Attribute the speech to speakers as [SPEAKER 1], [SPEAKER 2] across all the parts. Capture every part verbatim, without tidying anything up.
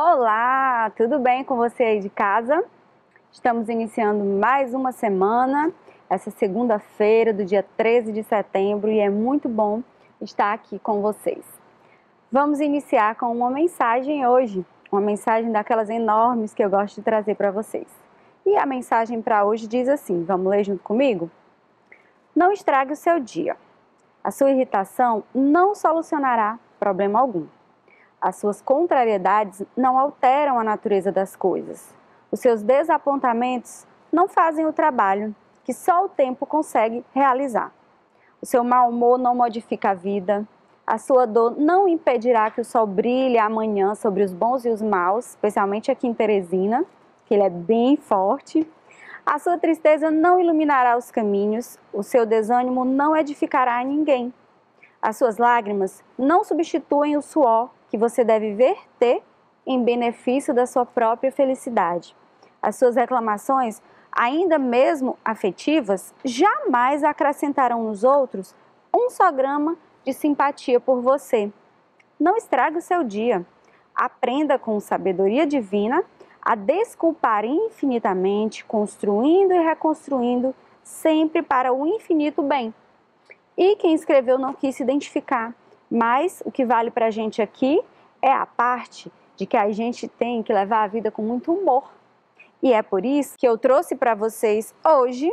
[SPEAKER 1] Olá, tudo bem com você aí de casa? Estamos iniciando mais uma semana, essa segunda-feira do dia treze de setembro, e é muito bom estar aqui com vocês. Vamos iniciar com uma mensagem hoje, uma mensagem daquelas enormes que eu gosto de trazer para vocês. E a mensagem para hoje diz assim, vamos ler junto comigo? Não estrague o seu dia. A sua irritação não solucionará problema algum. As suas contrariedades não alteram a natureza das coisas. Os seus desapontamentos não fazem o trabalho que só o tempo consegue realizar. O seu mau humor não modifica a vida. A sua dor não impedirá que o sol brilhe amanhã sobre os bons e os maus, especialmente aqui em Teresina, que ele é bem forte. A sua tristeza não iluminará os caminhos. O seu desânimo não edificará a ninguém. As suas lágrimas não substituem o suor que você deve verter em benefício da sua própria felicidade. As suas reclamações, ainda mesmo afetivas, jamais acrescentarão nos outros um só grama de simpatia por você. Não estrague o seu dia. Aprenda com sabedoria divina a desculpar infinitamente, construindo e reconstruindo sempre para o infinito bem. E quem escreveu não quis se identificar, mas o que vale para a gente aqui é a parte de que a gente tem que levar a vida com muito humor. E é por isso que eu trouxe para vocês hoje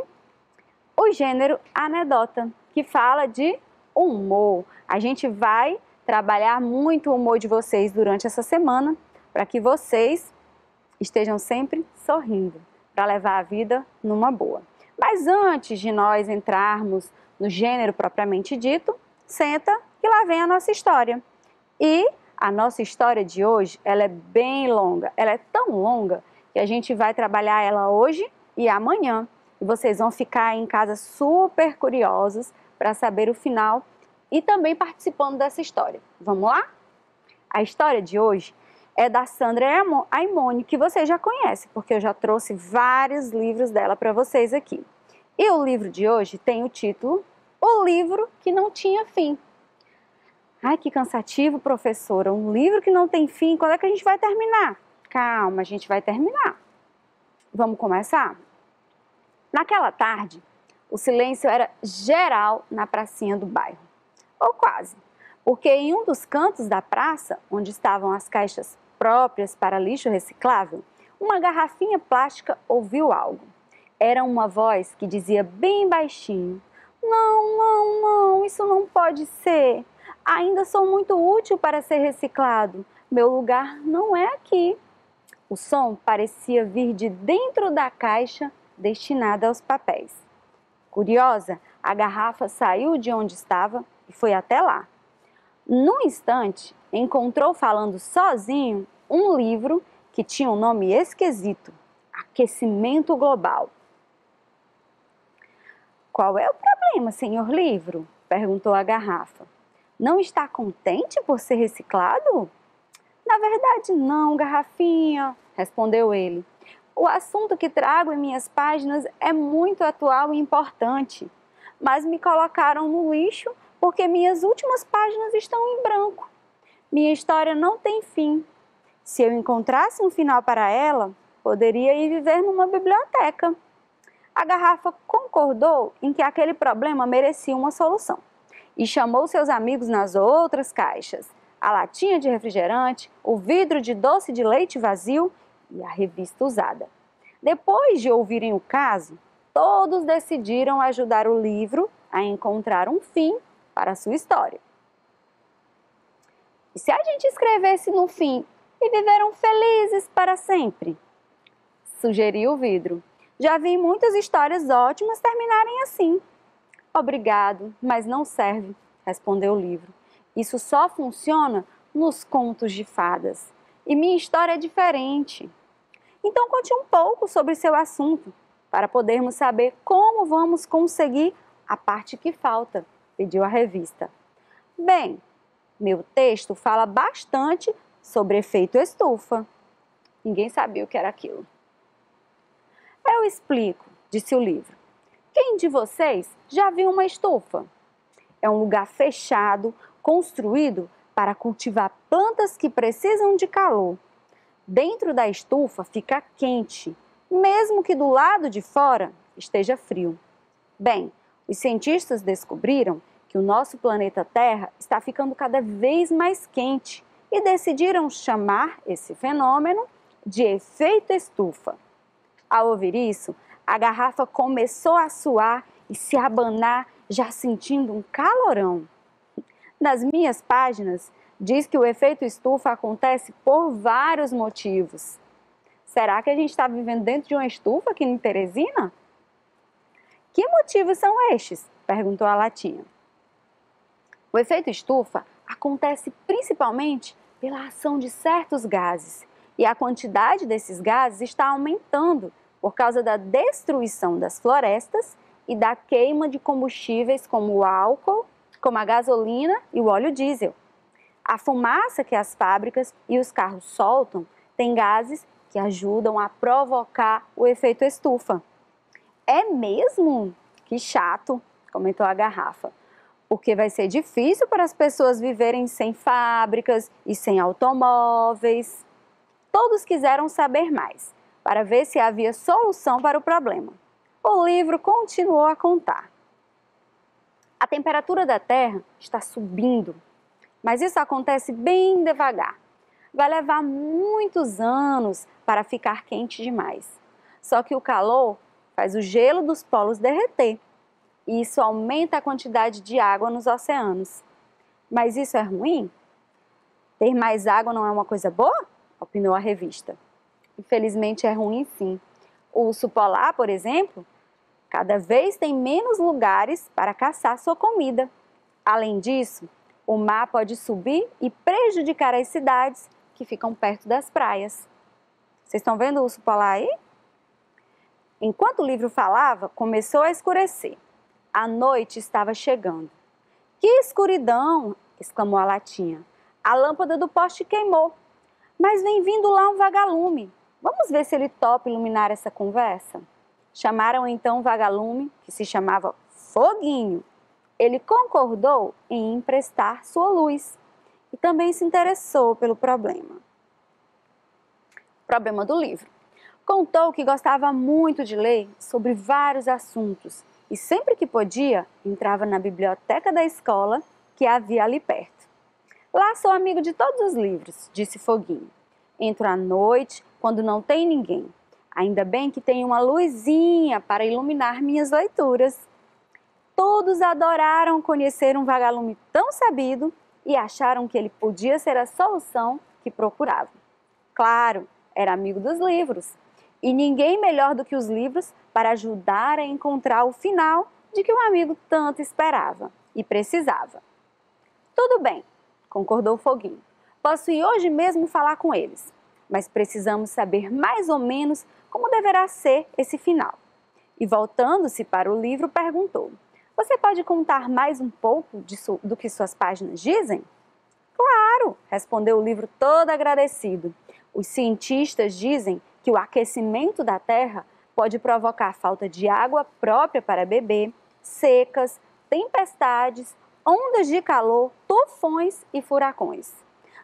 [SPEAKER 1] o gênero anedota, que fala de humor. A gente vai trabalhar muito o humor de vocês durante essa semana, para que vocês estejam sempre sorrindo, para levar a vida numa boa. Mas antes de nós entrarmos no gênero propriamente dito, senta que lá vem a nossa história. E a nossa história de hoje, ela é bem longa, ela é tão longa que a gente vai trabalhar ela hoje e amanhã. E vocês vão ficar aí em casa super curiosos para saber o final e também participando dessa história. Vamos lá? A história de hoje é da Sandra Aimone, que você já conhece, porque eu já trouxe vários livros dela para vocês aqui. E o livro de hoje tem o título O Livro que Não Tinha Fim. Ai, que cansativo, professora, um livro que não tem fim, quando é que a gente vai terminar? Calma, a gente vai terminar. Vamos começar? Naquela tarde, o silêncio era geral na pracinha do bairro, ou quase, porque em um dos cantos da praça, onde estavam as caixas próprias para lixo reciclável, uma garrafinha plástica ouviu algo. Era uma voz que dizia bem baixinho: Não, não, não, isso não pode ser. Ainda sou muito útil para ser reciclado. Meu lugar não é aqui. O som parecia vir de dentro da caixa destinada aos papéis. Curiosa, a garrafa saiu de onde estava e foi até lá. Num instante, encontrou falando sozinho um livro que tinha um nome esquisito: Aquecimento Global. Qual é o problema, senhor livro? Perguntou a garrafa. Não está contente por ser reciclado? Na verdade não, garrafinha, respondeu ele. O assunto que trago em minhas páginas é muito atual e importante, mas me colocaram no lixo porque minhas últimas páginas estão em branco. Minha história não tem fim. Se eu encontrasse um final para ela, poderia ir viver numa biblioteca. A garrafa concordou em que aquele problema merecia uma solução e chamou seus amigos nas outras caixas, a latinha de refrigerante, o vidro de doce de leite vazio e a revista usada. Depois de ouvirem o caso, todos decidiram ajudar o livro a encontrar um fim para a sua história. E se a gente escrevesse no fim e viveram felizes para sempre? Sugeriu o vidro. Já vi muitas histórias ótimas terminarem assim. Obrigado, mas não serve, respondeu o livro. Isso só funciona nos contos de fadas. E minha história é diferente. Então conte um pouco sobre seu assunto, para podermos saber como vamos conseguir a parte que falta, pediu a revista. Bem, meu texto fala bastante sobre efeito estufa. Ninguém sabia o que era aquilo. Eu explico, disse o livro. Quem de vocês já viu uma estufa? É um lugar fechado, construído para cultivar plantas que precisam de calor. Dentro da estufa fica quente, mesmo que do lado de fora esteja frio. Bem, os cientistas descobriram que o nosso planeta Terra está ficando cada vez mais quente e decidiram chamar esse fenômeno de efeito estufa. Ao ouvir isso, a garrafa começou a suar e se abanar, já sentindo um calorão. Nas minhas páginas, diz que o efeito estufa acontece por vários motivos. Será que a gente está vivendo dentro de uma estufa aqui em Teresina? Que motivos são estes? Perguntou a latinha. O efeito estufa acontece principalmente pela ação de certos gases, e a quantidade desses gases está aumentando por causa da destruição das florestas e da queima de combustíveis como o álcool, como a gasolina e o óleo diesel. A fumaça que as fábricas e os carros soltam tem gases que ajudam a provocar o efeito estufa. É mesmo? Que chato, comentou a garrafa, porque vai ser difícil para as pessoas viverem sem fábricas e sem automóveis. Todos quiseram saber mais, para ver se havia solução para o problema. O livro continuou a contar. A temperatura da Terra está subindo, mas isso acontece bem devagar. Vai levar muitos anos para ficar quente demais. Só que o calor faz o gelo dos polos derreter, e isso aumenta a quantidade de água nos oceanos. Mas isso é ruim? Ter mais água não é uma coisa boa? Opinou a revista. Infelizmente é ruim sim. O urso polar, por exemplo, cada vez tem menos lugares para caçar sua comida. Além disso, o mar pode subir e prejudicar as cidades que ficam perto das praias. Vocês estão vendo o urso polar aí? Enquanto o livro falava, começou a escurecer. A noite estava chegando. Que escuridão! Exclamou a latinha. A lâmpada do poste queimou. Mas vem vindo lá um vagalume. Vamos ver se ele topa iluminar essa conversa? Chamaram então o vagalume, que se chamava Foguinho. Ele concordou em emprestar sua luz e também se interessou pelo problema. Problema do livro. Contou que gostava muito de ler sobre vários assuntos e sempre que podia entrava na biblioteca da escola que havia ali perto. Lá sou amigo de todos os livros, disse Foguinho. Entro à noite quando não tem ninguém. Ainda bem que tem uma luzinha para iluminar minhas leituras. Todos adoraram conhecer um vagalume tão sabido e acharam que ele podia ser a solução que procuravam. Claro, era amigo dos livros. E ninguém melhor do que os livros para ajudar a encontrar o final de que o amigo tanto esperava e precisava. Tudo bem, concordou Foguinho. Posso ir hoje mesmo falar com eles, mas precisamos saber mais ou menos como deverá ser esse final. E voltando-se para o livro, perguntou: você pode contar mais um pouco disso, do que suas páginas dizem? Claro, respondeu o livro todo agradecido. Os cientistas dizem que o aquecimento da Terra pode provocar falta de água própria para beber, secas, tempestades, ondas de calor, tufões e furacões.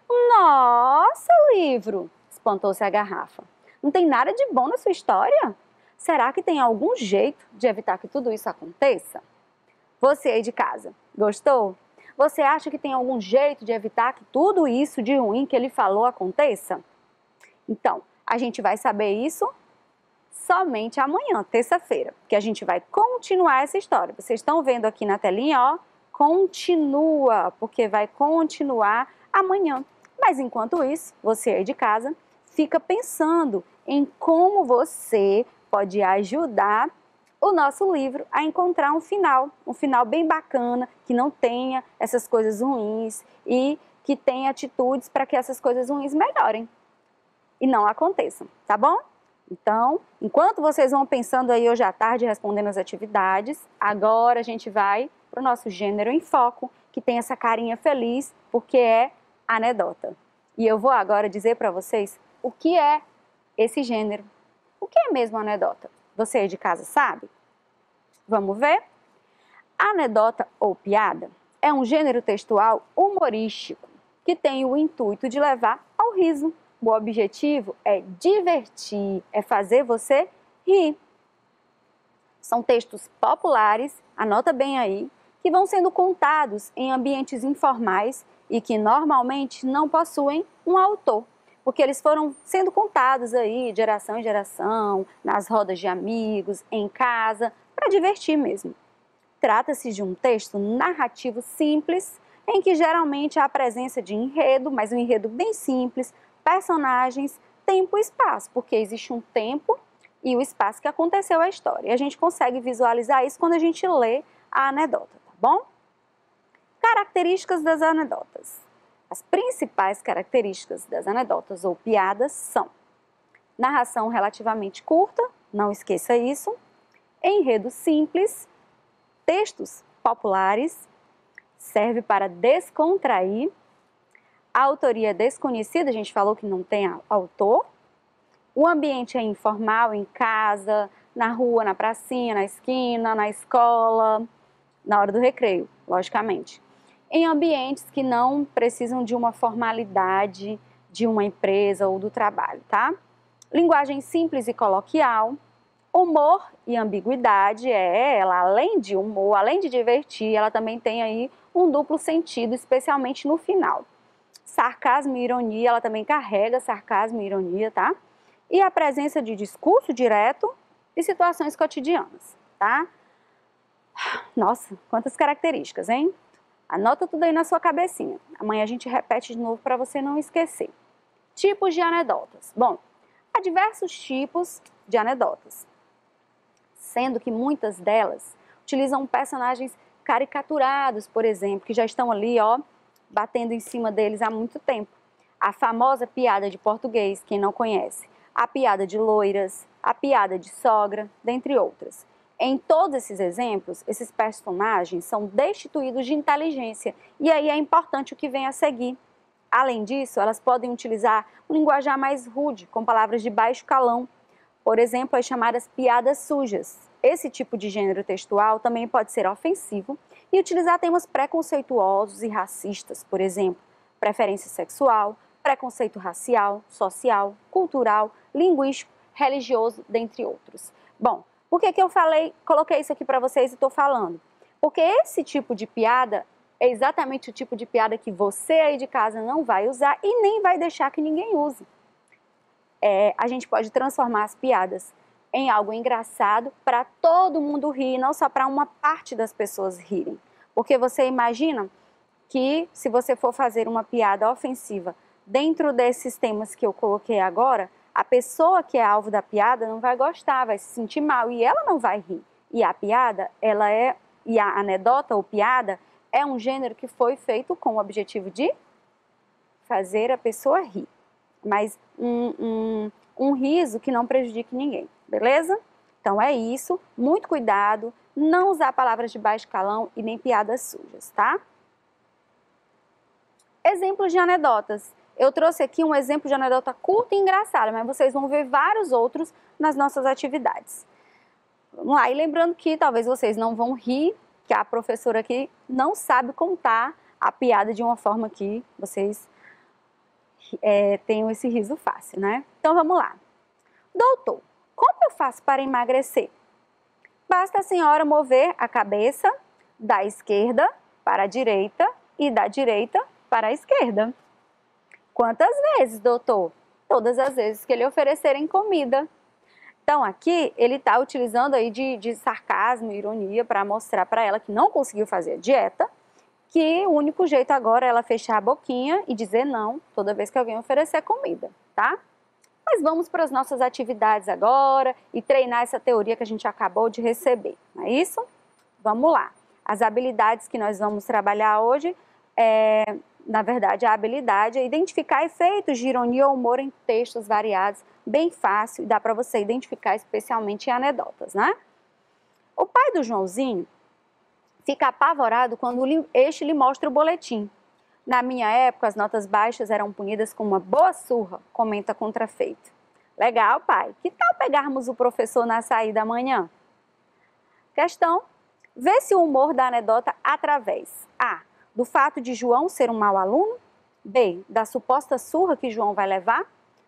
[SPEAKER 1] Nossa, livro! Espantou-se a garrafa. Não tem nada de bom na sua história? Será que tem algum jeito de evitar que tudo isso aconteça? Você aí de casa, gostou? Você acha que tem algum jeito de evitar que tudo isso de ruim que ele falou aconteça? Então, a gente vai saber isso somente amanhã, terça-feira, que a gente vai continuar essa história. Vocês estão vendo aqui na telinha, ó, continua, porque vai continuar amanhã. Mas enquanto isso, você aí de casa fica pensando em como você pode ajudar o nosso livro a encontrar um final, um final bem bacana, que não tenha essas coisas ruins e que tenha atitudes para que essas coisas ruins melhorem e não aconteçam, tá bom? Então, enquanto vocês vão pensando aí hoje à tarde respondendo as atividades, agora a gente vai para o nosso gênero em foco, que tem essa carinha feliz, porque é anedota. E eu vou agora dizer para vocês o que é esse gênero. O que é mesmo anedota? Você aí de casa sabe? Vamos ver? A anedota ou piada é um gênero textual humorístico que tem o intuito de levar ao riso o objetivo é divertir, é fazer você rir. São textos populares, anota bem aí, que vão sendo contados em ambientes informais e que normalmente não possuem um autor, porque eles foram sendo contados aí de geração em geração, nas rodas de amigos, em casa, para divertir mesmo. Trata-se de um texto narrativo simples, em que geralmente há a presença de enredo, mas um enredo bem simples, personagens, tempo e espaço, porque existe um tempo e o espaço que aconteceu a história. E a gente consegue visualizar isso quando a gente lê a anedota, tá bom? Características das anedotas. As principais características das anedotas ou piadas são: narração relativamente curta, não esqueça isso, enredo simples, textos populares, serve para descontrair, a autoria é desconhecida, a gente falou que não tem autor, o ambiente é informal, em casa, na rua, na pracinha, na esquina, na escola, na hora do recreio, logicamente. Em ambientes que não precisam de uma formalidade de uma empresa ou do trabalho, tá? Linguagem simples e coloquial, humor e ambiguidade, é, ela além de humor, além de divertir, ela também tem aí um duplo sentido, especialmente no final. Sarcasmo e ironia, ela também carrega sarcasmo e ironia, tá? E a presença de discurso direto e situações cotidianas, tá? Nossa, quantas características, hein? Anota tudo aí na sua cabecinha. Amanhã a gente repete de novo para você não esquecer. Tipos de anedotas. Bom, há diversos tipos de anedotas, sendo que muitas delas utilizam personagens caricaturados, por exemplo, que já estão ali, ó, batendo em cima deles há muito tempo. A famosa piada de português, quem não conhece, a piada de loiras, a piada de sogra, dentre outras. Em todos esses exemplos, esses personagens são destituídos de inteligência, e aí é importante o que vem a seguir. Além disso, elas podem utilizar um linguajar mais rude, com palavras de baixo calão, por exemplo, as chamadas piadas sujas. Esse tipo de gênero textual também pode ser ofensivo e utilizar temas preconceituosos e racistas, por exemplo, preferência sexual, preconceito racial, social, cultural, linguístico, religioso, dentre outros. Bom, por que que eu falei, coloquei isso aqui para vocês e estou falando? Porque esse tipo de piada é exatamente o tipo de piada que você aí de casa não vai usar e nem vai deixar que ninguém use. É, a gente pode transformar as piadas em algo engraçado para todo mundo rir, não só para uma parte das pessoas rirem. Porque você imagina que se você for fazer uma piada ofensiva dentro desses temas que eu coloquei agora, a pessoa que é alvo da piada não vai gostar, vai se sentir mal e ela não vai rir. E a piada, ela é, e a anedota ou piada é um gênero que foi feito com o objetivo de fazer a pessoa rir. Mas um, um, um riso que não prejudique ninguém, beleza? Então é isso, muito cuidado, não usar palavras de baixo calão e nem piadas sujas, tá? Exemplos de anedotas. Eu trouxe aqui um exemplo de anedota curta e engraçada, mas vocês vão ver vários outros nas nossas atividades. Vamos lá, e lembrando que talvez vocês não vão rir, que a professora aqui não sabe contar a piada de uma forma que vocês é, tenham esse riso fácil, né? Então vamos lá. Doutor, como eu faço para emagrecer? Basta a senhora mover a cabeça da esquerda para a direita e da direita para a esquerda. Quantas vezes, doutor? Todas as vezes que lhe oferecerem comida. Então aqui ele está utilizando aí de, de sarcasmo e ironia para mostrar para ela que não conseguiu fazer a dieta, que o único jeito agora é ela fechar a boquinha e dizer não toda vez que alguém oferecer comida, tá? Mas vamos para as nossas atividades agora e treinar essa teoria que a gente acabou de receber, não é isso? Vamos lá. As habilidades que nós vamos trabalhar hoje é, na verdade, a habilidade é identificar efeitos de ironia ou humor em textos variados, bem fácil, e dá para você identificar especialmente em anedotas, né? O pai do Joãozinho fica apavorado quando este lhe mostra o boletim. Na minha época, as notas baixas eram punidas com uma boa surra, comenta Contrafeito. Legal, pai. Que tal pegarmos o professor na saída amanhã? Questão: vê se o humor da anedota através A. do fato de João ser um mau aluno, B. da suposta surra que João vai levar,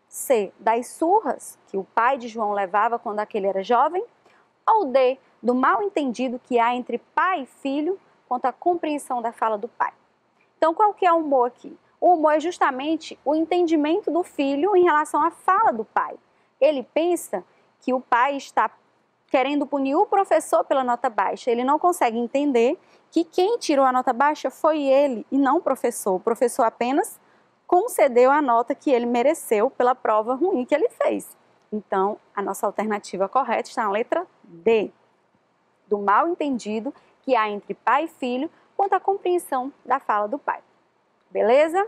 [SPEAKER 1] C, das surras que o pai de João levava quando aquele era jovem? Ou D, do mal entendido que há entre pai e filho quanto à compreensão da fala do pai? Então, qual que é o humor aqui? O humor é justamente o entendimento do filho em relação à fala do pai. Ele pensa que o pai está querendo punir o professor pela nota baixa. Ele não consegue entender que quem tirou a nota baixa foi ele e não o professor. O professor apenas concedeu a nota que ele mereceu pela prova ruim que ele fez. Então, a nossa alternativa correta está na letra D, do mal entendido que há entre pai e filho quanto à compreensão da fala do pai. Beleza?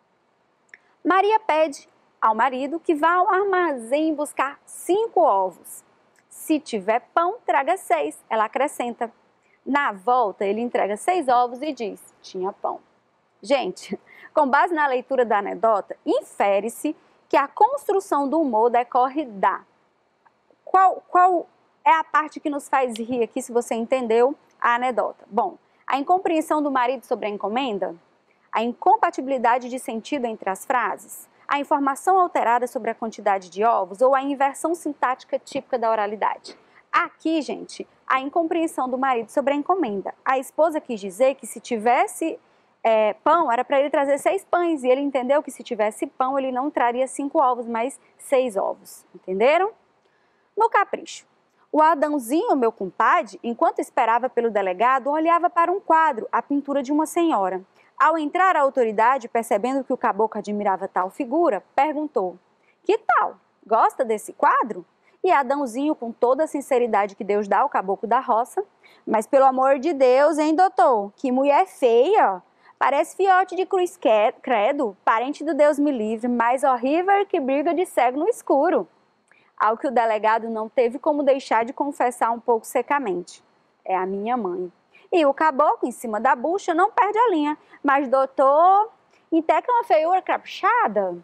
[SPEAKER 1] Maria pede ao marido que vá ao armazém buscar cinco ovos. Se tiver pão, traga seis. Ela acrescenta. Na volta, ele entrega seis ovos e diz, tinha pão. Gente, com base na leitura da anedota, infere-se que a construção do humor decorre da... Qual, qual é a parte que nos faz rir aqui, se você entendeu a anedota? Bom, a incompreensão do marido sobre a encomenda, a incompatibilidade de sentido entre as frases, a informação alterada sobre a quantidade de ovos ou a inversão sintática típica da oralidade. Aqui, gente, a incompreensão do marido sobre a encomenda. A esposa quis dizer que se tivesse é, pão, era para ele trazer seis pães, e ele entendeu que se tivesse pão, ele não traria cinco ovos, mas seis ovos. Entenderam? No capricho. O Adãozinho, meu compadre, enquanto esperava pelo delegado, olhava para um quadro, a pintura de uma senhora. Ao entrar a autoridade, percebendo que o caboclo admirava tal figura, perguntou, que tal? Gosta desse quadro? E Adãozinho, com toda a sinceridade que Deus dá ao caboclo da roça, mas pelo amor de Deus, hein, doutor? Que mulher feia! Parece fiote de cruz credo, parente do Deus me livre, mais horrível que briga de cego no escuro. Ao que o delegado não teve como deixar de confessar um pouco secamente. É a minha mãe. E o caboclo, em cima da bucha, não perde a linha. Mas, doutor, até que é uma feiura caprichada?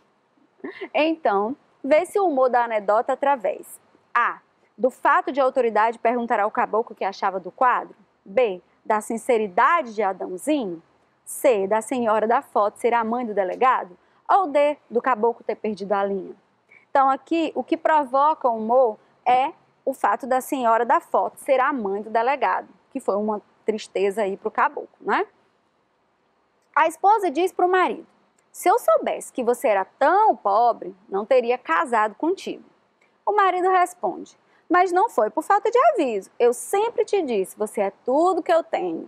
[SPEAKER 1] Então, vê-se o humor da anedota através A, do fato de a autoridade perguntar ao caboclo o que achava do quadro. B, da sinceridade de Adãozinho. C, da senhora da foto ser a mãe do delegado. Ou D, do caboclo ter perdido a linha. Então, aqui, o que provoca o humor é o fato da senhora da foto ser a mãe do delegado, que foi uma tristeza aí para o caboclo, né? A esposa diz para o marido, se eu soubesse que você era tão pobre, não teria casado contigo. O marido responde, mas não foi por falta de aviso, eu sempre te disse, você é tudo que eu tenho.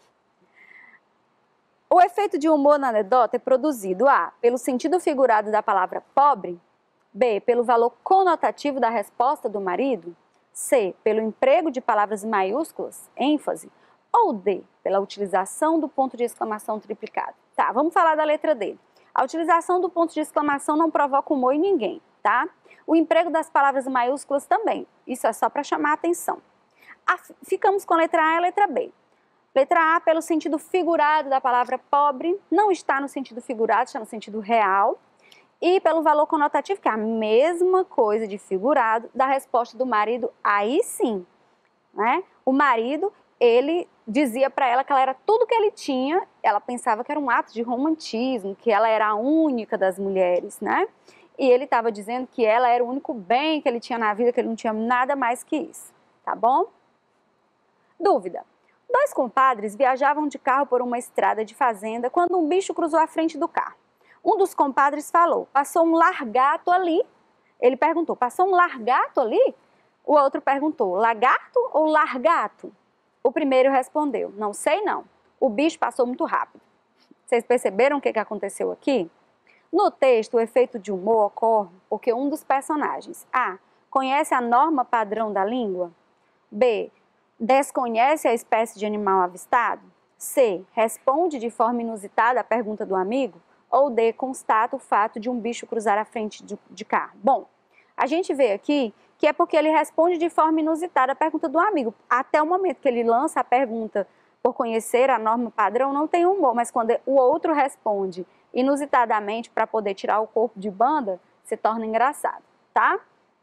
[SPEAKER 1] O efeito de humor na anedota é produzido A, pelo sentido figurado da palavra pobre, B, pelo valor conotativo da resposta do marido, C, pelo emprego de palavras maiúsculas, ênfase, ou D, pela utilização do ponto de exclamação triplicado. Tá, vamos falar da letra D. A utilização do ponto de exclamação não provoca humor em ninguém, tá? O emprego das palavras maiúsculas também, isso é só para chamar a atenção. A, ficamos com a letra A e a letra B. Letra A, pelo sentido figurado da palavra pobre, não está no sentido figurado, está no sentido real. E pelo valor conotativo, que é a mesma coisa de figurado, da resposta do marido, aí sim, né? O marido, ele dizia para ela que ela era tudo que ele tinha, ela pensava que era um ato de romantismo, que ela era a única das mulheres, né? E ele estava dizendo que ela era o único bem que ele tinha na vida, que ele não tinha nada mais que isso, tá bom? Dúvida. Dois compadres viajavam de carro por uma estrada de fazenda quando um bicho cruzou a frente do carro. Um dos compadres falou, passou um largato ali. Ele perguntou, passou um largato ali? O outro perguntou, lagarto ou largato? O primeiro respondeu, não sei não, o bicho passou muito rápido. Vocês perceberam o que aconteceu aqui? No texto, o efeito de humor ocorre porque um dos personagens, A, conhece a norma padrão da língua, B, desconhece a espécie de animal avistado, C, responde de forma inusitada à pergunta do amigo, ou D, constata o fato de um bicho cruzar a frente de, de carro. Bom, a gente vê aqui que é porque ele responde de forma inusitada a pergunta do amigo. Até o momento que ele lança a pergunta por conhecer a norma padrão, não tem humor, mas quando o outro responde inusitadamente para poder tirar o corpo de banda, se torna engraçado, tá?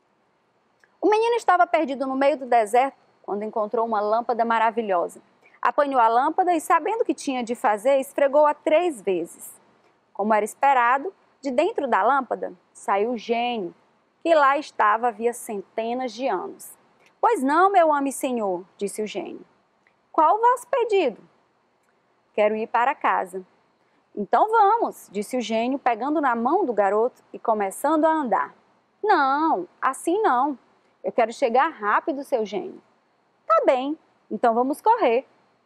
[SPEAKER 1] O menino estava perdido no meio do deserto quando encontrou uma lâmpada maravilhosa. Apanhou a lâmpada e, sabendo o que tinha de fazer, esfregou-a três vezes. Como era esperado, De dentro da lâmpada saiu o gênio, que lá estava havia centenas de anos. Pois não, meu amo e senhor, disse o gênio. Qual o vosso pedido? Quero ir para casa. Então vamos, disse o gênio, pegando na mão do garoto e começando a andar. Não, assim não. Eu quero chegar rápido, seu gênio. Tá bem, então vamos correr.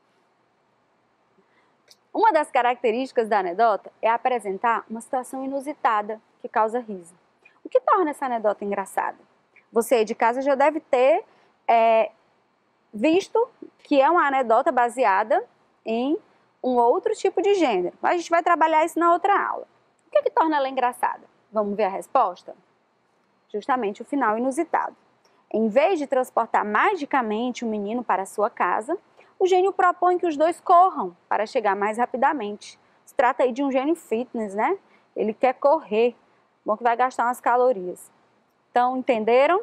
[SPEAKER 1] Uma das características da anedota é apresentar uma situação inusitada que causa riso. O que torna essa anedota engraçada? Você aí de casa já deve ter é, visto que é uma anedota baseada em um outro tipo de gênero. Mas a gente vai trabalhar isso na outra aula. O que, que torna ela engraçada? Vamos ver a resposta? Justamente o final inusitado. Em vez de transportar magicamente o menino para a sua casa, o gênio propõe que os dois corram para chegar mais rapidamente. Se trata aí de um gênio fitness, né? Ele quer correr. Bom que vai gastar umas calorias. Então, entenderam?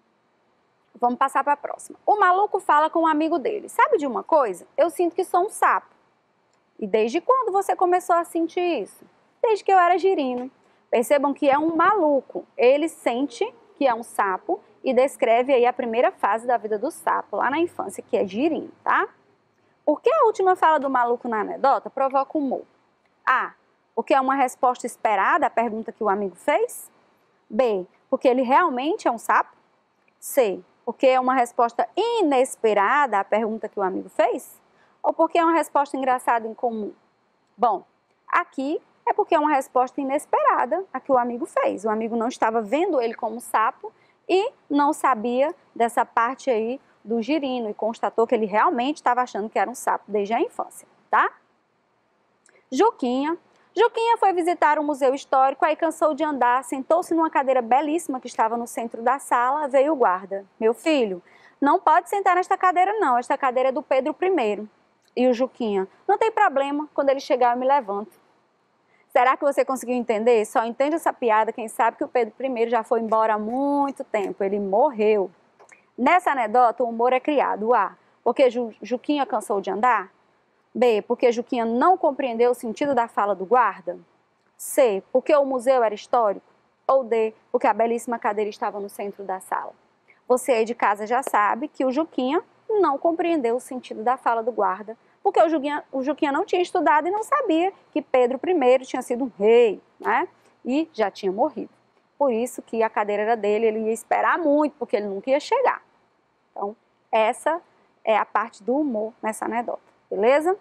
[SPEAKER 1] Vamos passar para a próxima. O maluco fala com um amigo dele. Sabe de uma coisa? Eu sinto que sou um sapo. E desde quando você começou a sentir isso? Desde que eu era girino. Percebam que é um maluco. Ele sente que é um sapo e descreve aí a primeira fase da vida do sapo, lá na infância, que é girino, tá? Por que a última fala do maluco na anedota provoca humor? A. Porque é uma resposta esperada à pergunta que o amigo fez? B. Porque ele realmente é um sapo? C. Porque é uma resposta inesperada à pergunta que o amigo fez? Ou porque é uma resposta engraçada em comum? Bom, aqui é porque é uma resposta inesperada a que o amigo fez. O amigo não estava vendo ele como sapo e não sabia dessa parte aí do girino e constatou que ele realmente estava achando que era um sapo desde a infância, tá? Juquinha. Juquinha foi visitar um museu histórico, aí cansou de andar, sentou-se numa cadeira belíssima que estava no centro da sala, veio o guarda. Meu filho, não pode sentar nesta cadeira não, esta cadeira é do Pedro I. E o Juquinha, não tem problema, quando ele chegar eu me levanto. Será que você conseguiu entender? Só entende essa piada quem sabe que o Pedro I já foi embora há muito tempo, ele morreu. Nessa anedota, o humor é criado. A. Porque Ju, Juquinha cansou de andar? B. Porque Juquinha não compreendeu o sentido da fala do guarda? C. Porque o museu era histórico? Ou D. Porque a belíssima cadeira estava no centro da sala? Você aí de casa já sabe que o Juquinha não compreendeu o sentido da fala do guarda, porque o Juquinha, o Juquinha não tinha estudado e não sabia que Pedro I tinha sido um rei, né? E já tinha morrido. Por isso que a cadeira era dele, ele ia esperar muito, porque ele nunca ia chegar. Então, essa é a parte do humor nessa anedota, beleza?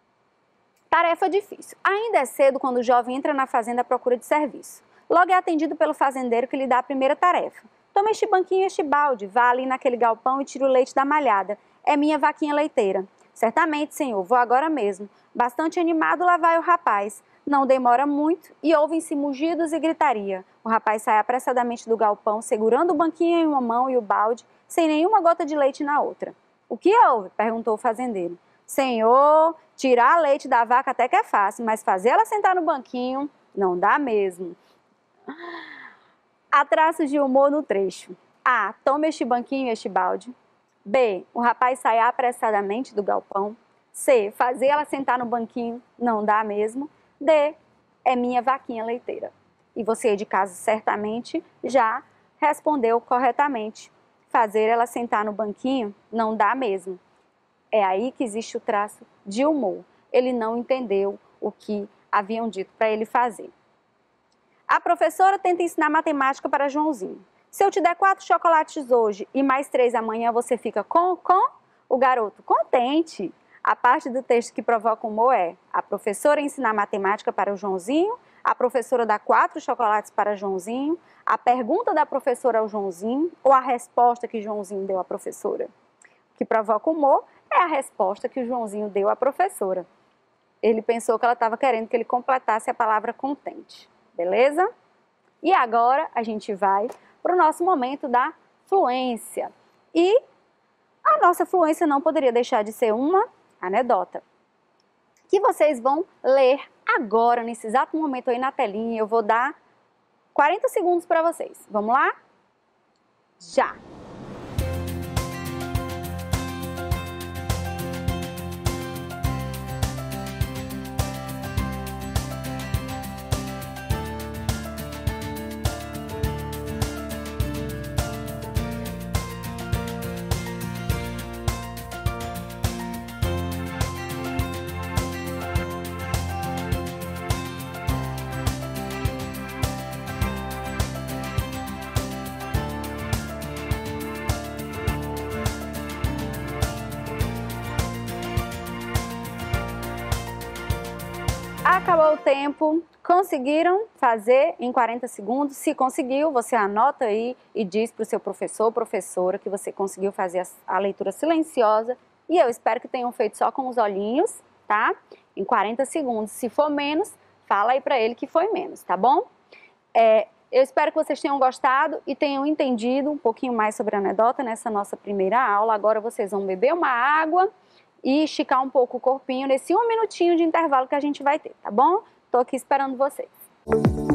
[SPEAKER 1] Tarefa difícil. Ainda é cedo quando o jovem entra na fazenda à procura de serviço. Logo é atendido pelo fazendeiro que lhe dá a primeira tarefa. Toma este banquinho e este balde, vá ali naquele galpão e tira o leite da malhada. É minha vaquinha leiteira. Certamente, senhor, vou agora mesmo. Bastante animado, lá vai o rapaz. Não demora muito e ouvem-se mugidos e gritaria. O rapaz sai apressadamente do galpão, segurando o banquinho em uma mão e o balde, sem nenhuma gota de leite na outra. O que houve? Perguntou o fazendeiro. Senhor, tirar leite da vaca até que é fácil, mas fazer ela sentar no banquinho não dá mesmo. Há traços de humor no trecho. A. Toma este banquinho e este balde. B. O rapaz sai apressadamente do galpão. C. Fazer ela sentar no banquinho não dá mesmo. D. É minha vaquinha leiteira. E você de casa certamente já respondeu corretamente. Fazer ela sentar no banquinho não dá mesmo. É aí que existe o traço de humor. Ele não entendeu o que haviam dito para ele fazer. A professora tenta ensinar matemática para Joãozinho. Se eu te der quatro chocolates hoje e mais três amanhã, você fica com, com? O garoto, contente. A parte do texto que provoca humor é: a professora ensina matemática para o Joãozinho, a professora dá quatro chocolates para Joãozinho, a pergunta da professora ao Joãozinho ou a resposta que Joãozinho deu à professora. O que provoca humor é a resposta que o Joãozinho deu à professora. Ele pensou que ela estava querendo que ele completasse a palavra contente. Beleza? E agora a gente vai para o nosso momento da fluência. E a nossa fluência não poderia deixar de ser uma anedota, que vocês vão ler agora, nesse exato momento aí na telinha. Eu vou dar quarenta segundos para vocês. Vamos lá? Já! tempo. Conseguiram fazer em quarenta segundos? Se conseguiu, você anota aí e diz para o seu professor ou professora que você conseguiu fazer a leitura silenciosa. E eu espero que tenham feito só com os olhinhos, tá? Em quarenta segundos. Se for menos, fala aí para ele que foi menos, tá bom? É, eu espero que vocês tenham gostado e tenham entendido um pouquinho mais sobre a anedota nessa nossa primeira aula. Agora vocês vão beber uma água e esticar um pouco o corpinho nesse um minutinho de intervalo que a gente vai ter, tá bom? Tô aqui esperando vocês.